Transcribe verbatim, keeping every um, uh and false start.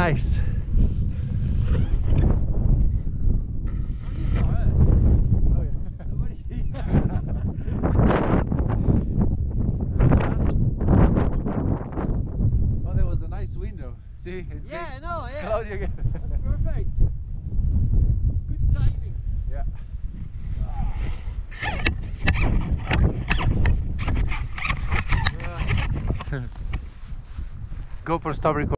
nice. Oh, there was a nice window. See, it's Yeah, good. no, yeah. Cloud again. That's perfect. Good timing. Yeah. GoPro stop recording.